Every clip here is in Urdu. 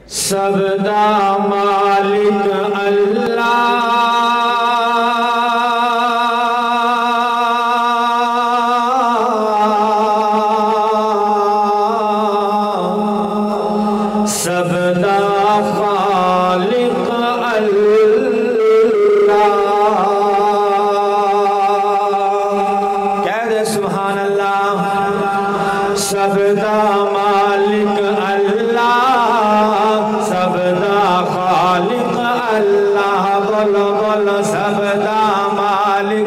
سب دا مالک اللہ سب دا خالق اللہ کہہ دے سبحان اللہ سب دا مالک اللہ سب دا خالق اللہ بولو بولو سب دا مالک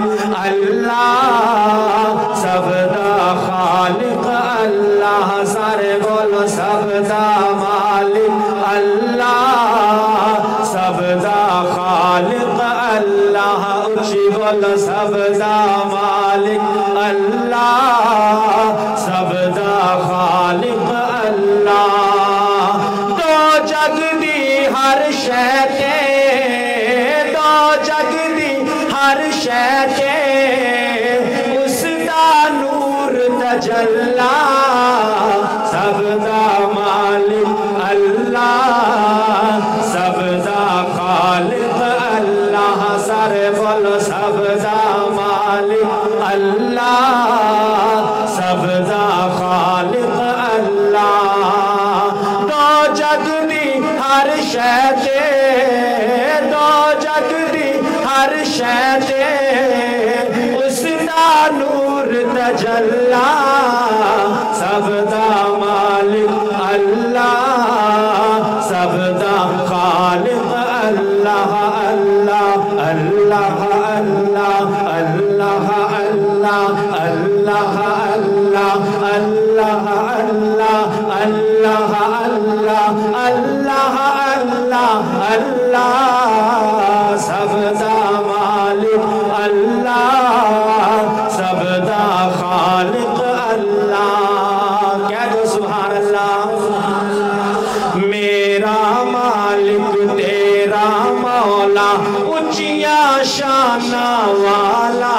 اللہ سب دا خالق اللہ سارے بولو سب دا مالک اللہ سب دا خالق اللہ اچھی بولو سب دا مالک اللہ سب دا خالق اللہ دو جگ دی ہر شے تے دو جگ دی ہر شے تے اس دا نور تجلا سب دا مالک اللہ سب دا خالق اللہ سارے بولو سب دا مالک اللہ سب دا خالق اللہ دو جگ دی ہر شے تے دو جگ دی ہر شے تے اس دا نور تجلا سب دا مالک اللہ سب دا خالق اللہ اللہ اللہ اللہ اللہ اللہ اللہ اللہ اللہ اللہ اللہ اللہ اللہ اللہ سب دا مالک اللہ سب دا خالق اللہ کہہ دو سبحان اللہ میرا مالک تیرا مولا اونچیاں شانہ والا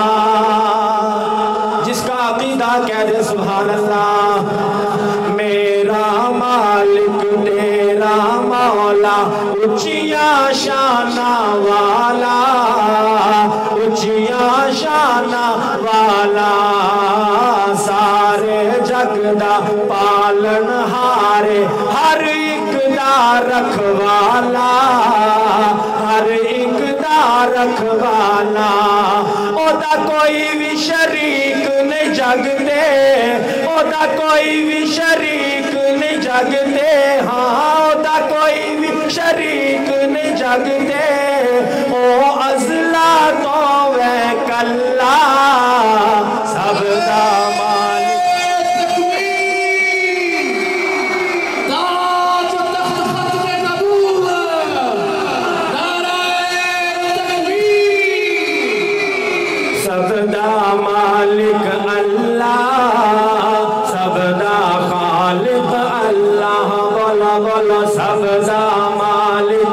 جس کا عقیدہ کہہ دے سبحان اللہ میرا مالک تیرا مولا اونچیاں شانہ والا اونچیاں شانہ والا سارے جگ دا پالن ہارے ہر ایک دا رکھوالا ہر ایک دا رکھوالا او دا کوئی بھی شریک نہیں جگ دے او دا کوئی بھی شریک نہیں جگ دے ہاں او دا کوئی بھی شریک نہیں جگ دے او ازلا تو وے کلا سب دا مالک سب دا مالک اللہ سب دا خالق اللہ بولا بولا سب دا مالک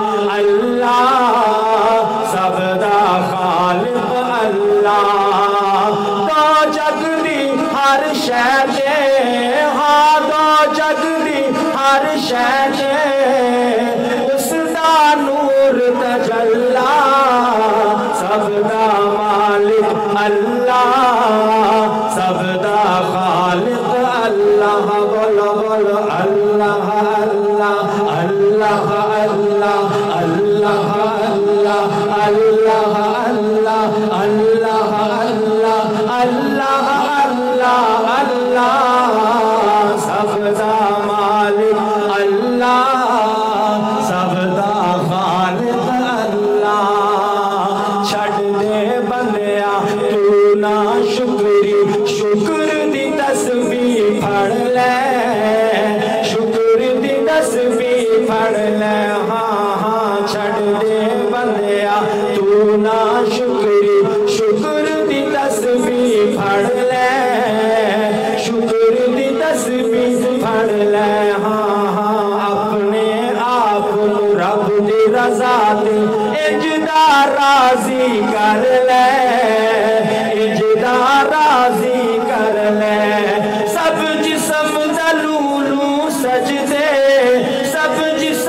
اللہ سب دا خالق اللہ دو جگ دی ہر شے تے ہاں دو جگ دی ہر شے تے اس دا نور تجلا سب دا مالک اللہ سب دا خالق اللہ بولو بولو اللہ اللہ اللہ اللہ اللہ اللہ اللہ اللہ اللہ اللہ اللہ اللہ سب دا مالک اللہ سب دا خالق اللہ چھڑ دے بندیا تو نا شکری شکر دی تسبیح پڑھ لے شکر دی تسبیح پڑھ لے ہاں ہاں چھڑ دے بندیا تو نا شکری شکر دی تسبیح پڑھ لے شکر دی تسبیح پڑھ لے ہاں ہاں اپنے آپ رب دی رضا تے اجدا راضی کر لے اجدا راضی کر لے سب جسم دلولوں سجدے سب جسم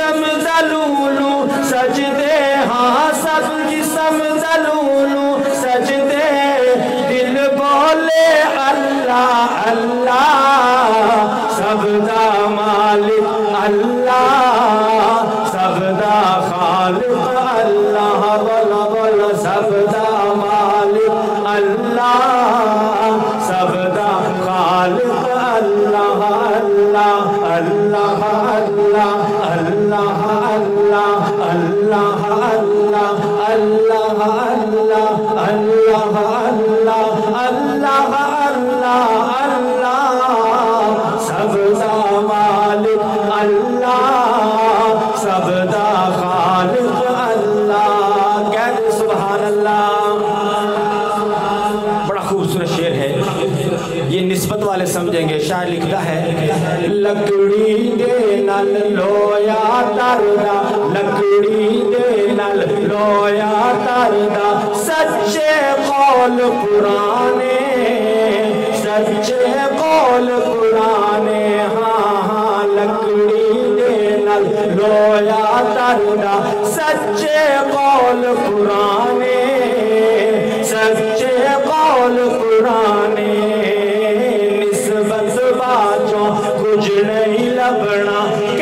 अल्लाह अल्लाह सबदा मालिक अल्लाह सबदा खालिक अल्लाह बोलो बोलो सबदा मालिक अल्लाह सबदा खालिक अल्लाह अल्लाह अल्लाह अल्लाह अल्लाह अल्लाह अल्लाह अल्लाह अल्लाह अल्लाह अल्लाह अल्लाह अल्लाह अल्लाह अल्लाह सबदा मालिक अल्लाह सबदा खालिक अल्लाह। कह दे सुभान अल्लाह। बड़ा खूबसूरत शेर है ये, निस्बत वाले समझेंगे। शायर लिखता है लकड़ी दे नल लोया तरदा, लकड़ी दे नल लोया तरदा, सच्चे कौल पुराने, सच्चे कौल पुराने। हाँ हाँ लकड़ी दे नल लोया तरदा, सच्चे कौल पुराने, सच्चे कौल पुराने। निस्बत बाजों कुछ नहीं लबना,